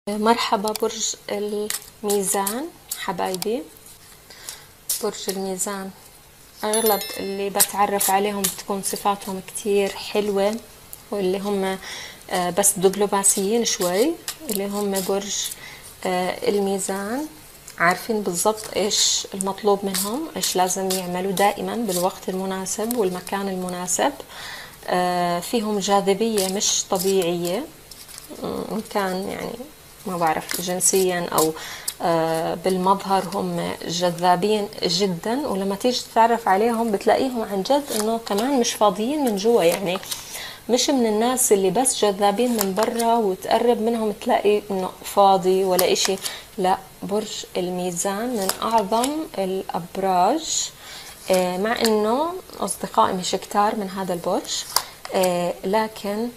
مرحبا برج الميزان حبايبي. برج الميزان أغلب اللي بتعرف عليهم بتكون صفاتهم كتير حلوة، واللي هم بس دبلوماسيين شوي، اللي هم برج الميزان عارفين بالضبط إيش المطلوب منهم، إيش لازم يعملوا دائما بالوقت المناسب والمكان المناسب. فيهم جاذبية مش طبيعية، إن كان يعني ما بعرف جنسيا أو بالمظهر هم جذابين جدا، ولما تيجي تتعرف عليهم بتلاقيهم عن جد إنه كمان مش فاضيين من جوا، يعني مش من الناس اللي بس جذابين من برا وتقرب منهم تلاقي إنه فاضي ولا إشي. لا، برج الميزان من أعظم الأبراج، مع إنه أصدقائي مش كتار من هذا البرج، لكن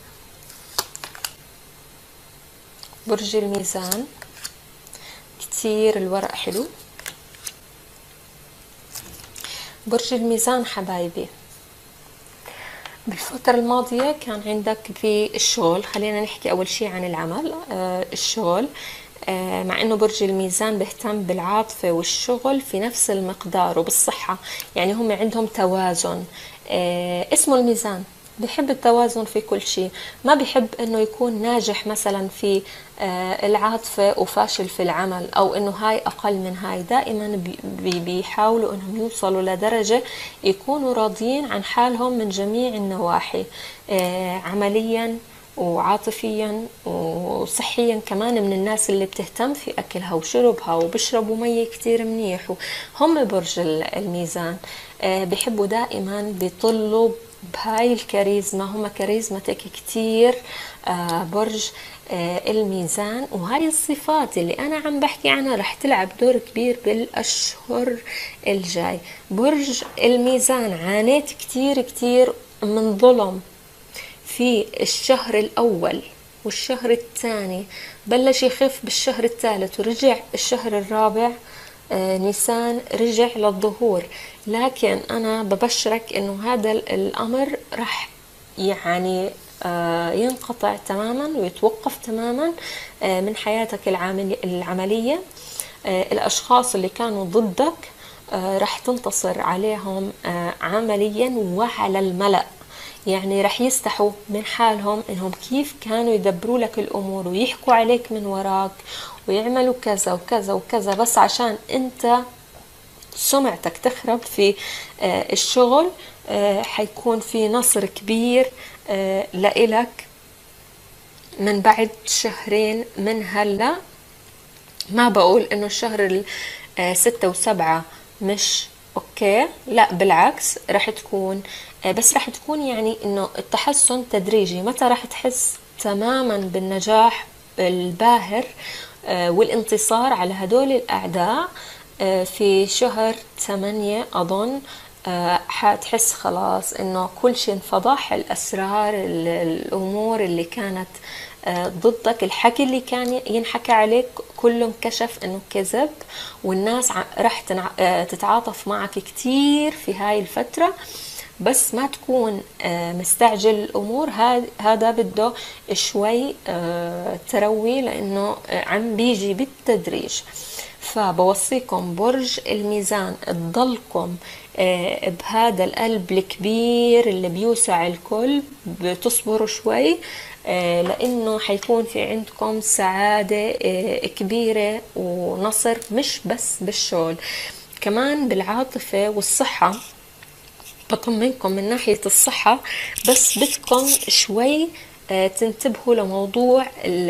برج الميزان كتير الورق حلو. برج الميزان حبايبي، بالفترة الماضية كان عندك في الشغل، خلينا نحكي أول شي عن العمل. الشغل، مع انه برج الميزان بيهتم بالعاطفة والشغل في نفس المقدار وبالصحة، يعني هم عندهم توازن. اسمه الميزان، بيحب التوازن في كل شيء، ما بيحب انه يكون ناجح مثلا في العاطفة وفاشل في العمل، او انه هاي اقل من هاي. دائما بيحاولوا انهم يوصلوا لدرجة يكونوا راضيين عن حالهم من جميع النواحي، عمليا وعاطفيا وصحيا كمان. من الناس اللي بتهتم في أكلها وشربها وبشربوا مية كتير منيح. هم برج الميزان بيحبوا دائما بيطلوا بهاي الكاريزما، هم كاريزمتك كتير برج الميزان. وهاي الصفات اللي أنا عم بحكي عنها رح تلعب دور كبير بالأشهر الجاي. برج الميزان عانيت كتير كتير من ظلم في الشهر الأول والشهر الثاني، بلش يخف بالشهر الثالث ورجع الشهر الرابع نيسان رجع للظهور. لكن أنا ببشرك إنه هذا الأمر رح يعني ينقطع تماما ويتوقف تماما من حياتك العملية. الأشخاص اللي كانوا ضدك رح تنتصر عليهم عمليا وعلى الملأ، يعني رح يستحوا من حالهم انهم كيف كانوا يدبروا لك الامور ويحكوا عليك من وراك ويعملوا كذا وكذا وكذا، بس عشان انت سمعتك تخرب في الشغل. حيكون في نصر كبير لإلك من بعد شهرين من هلا. ما بقول انه الشهر 6 و7 مش اوكي، لا بالعكس، رح تكون بس رح تكون يعني انه التحسن تدريجي. متى رح تحس تماما بالنجاح الباهر والانتصار على هدول الأعداء؟ في شهر 8 أظن حتحس خلاص إنه كل شيء انفضح، الأسرار، الأمور اللي كانت ضدك، الحكي اللي كان ينحكى عليك كله انكشف إنه كذب، والناس راح تتعاطف معك كتير في هاي الفترة. بس ما تكون مستعجل الأمور، هذا بده شوي تروي، لأنه عم بيجي بالتدريج. فبوصيكم برج الميزان تضلكم بهذا القلب الكبير اللي بيوسع الكل، بتصبروا شوي، لأنه حيكون في عندكم سعادة كبيرة ونصر، مش بس بالشغل، كمان بالعاطفة والصحة. بطمنكم من ناحية الصحة، بس بدكم شوي تنتبهوا لموضوع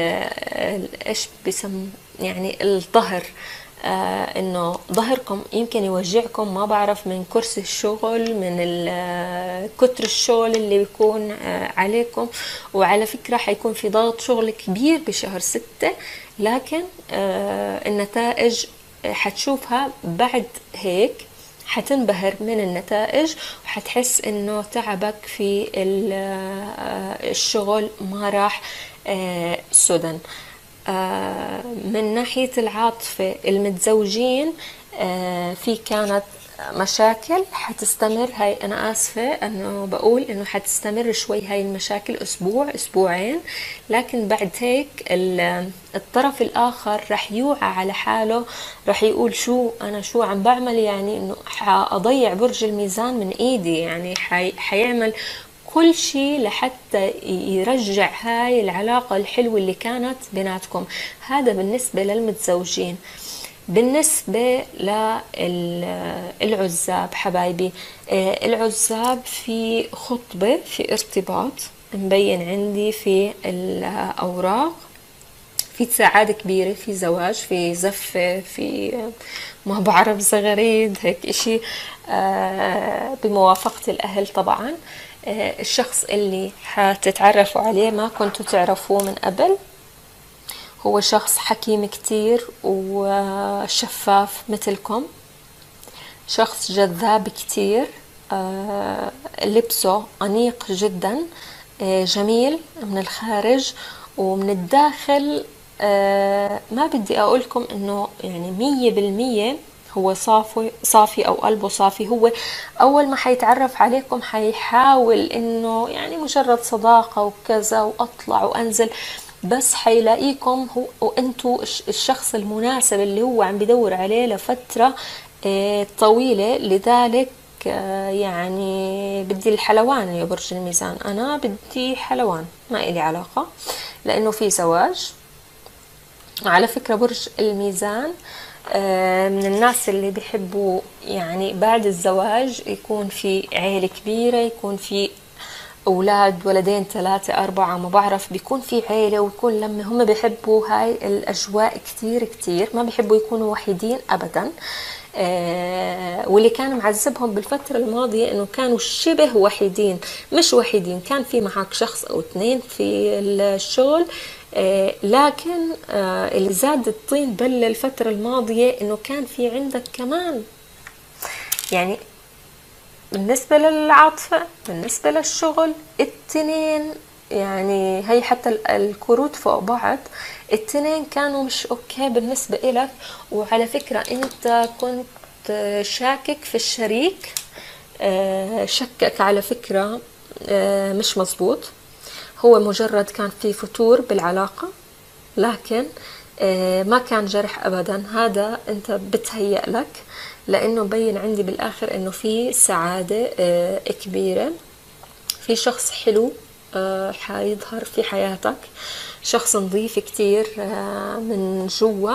ايش بسم يعني الظهر. انه ظهركم يمكن يوجعكم، ما بعرف، من كرسي الشغل، من كتر الشغل اللي بيكون عليكم. وعلى فكرة حيكون في ضغط شغل كبير بشهر 6، لكن النتائج حتشوفها بعد هيك، حتنبهر من النتائج وحتحس انه تعبك في الشغل ما راح سدى. من ناحية العاطفة المتزوجين، في كانت مشاكل حتستمر. هاي أنا آسفة أنه بقول إنه حتستمر شوي هاي المشاكل أسبوع أسبوعين، لكن بعد هيك الطرف الآخر رح يوعى على حاله، رح يقول شو عم بعمل، يعني إنه حأضيع برج الميزان من إيدي، يعني حيعمل كل شيء لحتى يرجع هاي العلاقة الحلوة اللي كانت بيناتكم. هذا بالنسبة للمتزوجين. بالنسبة للعزاب حبايبي، العزاب في خطبة، في ارتباط مبين عندي في الأوراق، في سعادة كبيرة، في زواج، في زفة، في ما بعرف زغريد هيك اشي، بموافقة الأهل طبعا. الشخص اللي حتتعرفوا عليه ما كنتوا تعرفوه من قبل، هو شخص حكيم كتير وشفاف مثلكم، شخص جذاب كتير، لبسه أنيق جدا، جميل من الخارج ومن الداخل. ما بدي أقولكم إنه يعني 100% هو صافي أو قلبه صافي. هو أول ما حيتعرف عليكم حيحاول إنه يعني مجرد صداقة وكذا وأطلع وأنزل، بس حيلاقيكم هو وانتو الشخص المناسب اللي هو عم بدور عليه لفترة طويلة. لذلك يعني بدي الحلوان يا برج الميزان، أنا بدي حلوان، ما إلي علاقة، لأنه في زواج. على فكرة برج الميزان من الناس اللي بيحبوا يعني بعد الزواج يكون في عيلة كبيرة، يكون في أولاد، ولدين ثلاثة أربعة ما بعرف، بيكون في عيلة ويكون لما هم بيحبوا هاي الأجواء كتير كتير، ما بيحبوا يكونوا وحيدين أبدا. واللي كان معذبهم بالفترة الماضية إنه كانوا شبه وحيدين، مش وحيدين، كان في معك شخص أو اثنين في الشغل، لكن اللي زاد الطين بلة الفترة الماضية إنه كان في عندك كمان، يعني بالنسبة للعاطفة، بالنسبة للشغل، التنين يعني هي حتى الكروت فوق بعض، التنين كانوا مش اوكي بالنسبة إلك. وعلى فكرة انت كنت شاكك في الشريك، شكك على فكرة مش مزبوط، هو مجرد كان في فتور بالعلاقة، لكن ما كان جرح ابدا. هذا انت بتهيأ لك، لانه مبين عندي بالاخر انه في سعادة كبيرة، في شخص حلو حيظهر في حياتك، شخص نظيف كتير من جوا،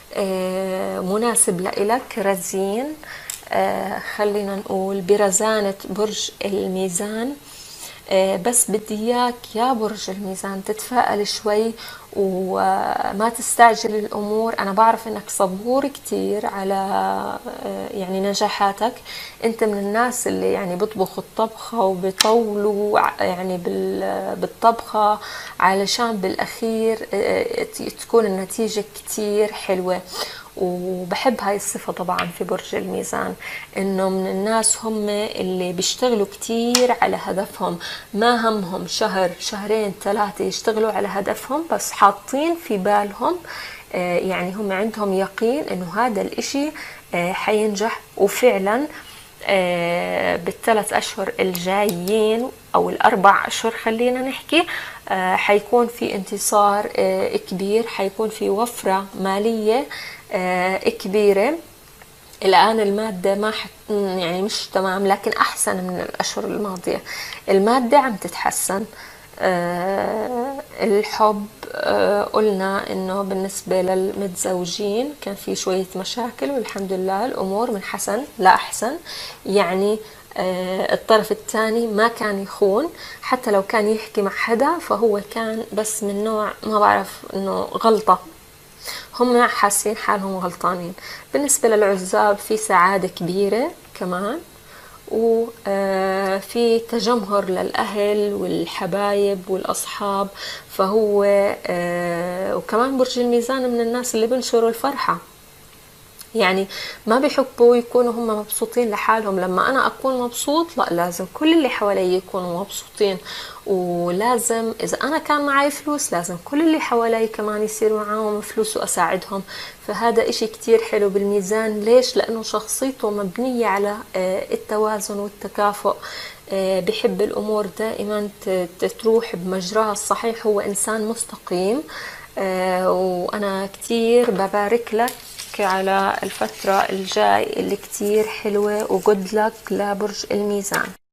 مناسب لإلك، رزين، خلينا نقول برزانة برج الميزان. بس بدي اياك يا برج الميزان تتفائل شوي وما تستعجل الامور. انا بعرف انك صبور كتير على يعني نجاحاتك، انت من الناس اللي يعني بيطبخوا الطبخة وبيطولوا يعني بالطبخة علشان بالاخير تكون النتيجة كتير حلوة. وبحب هاي الصفة طبعا في برج الميزان، انه من الناس هم اللي بيشتغلوا كتير على هدفهم، ما همهم شهر شهرين ثلاثة يشتغلوا على هدفهم، بس حاطين في بالهم يعني هم عندهم يقين انه هذا الاشي حينجح. وفعلا بالثلاث اشهر الجايين او الاربع اشهر خلينا نحكي، حيكون في انتصار كبير، حيكون في وفرة مالية كبيرة. الآن المادة ما يعني مش تمام، لكن أحسن من الأشهر الماضية، المادة عم تتحسن. الحب قلنا إنه بالنسبة للمتزوجين كان في شوية مشاكل، والحمد لله الأمور من حسن لا أحسن، يعني الطرف الثاني ما كان يخون، حتى لو كان يحكي مع حدا فهو كان بس من نوع ما بعرف إنه غلطة، هم حاسين حالهم غلطانين. بالنسبة للعزاب في سعادة كبيرة كمان، وفي تجمهر للأهل والحبايب والأصحاب، فهو وكمان برج الميزان من الناس اللي بنشروا الفرحة، يعني ما بيحبوا يكونوا هم مبسوطين لحالهم. لما أنا أكون مبسوط، لا، لازم كل اللي حوالي يكونوا مبسوطين، ولازم إذا أنا كان معي فلوس لازم كل اللي حوالي كمان يصير معاهم فلوس وأساعدهم. فهذا إشي كتير حلو بالميزان. ليش؟ لأنه شخصيته مبنية على التوازن والتكافؤ. بحب الأمور دائما تروح بمجراها الصحيح، هو إنسان مستقيم. وأنا كتير ببارك لك على الفترة الجاي اللي كتير حلوة، وجود لك لبرج الميزان.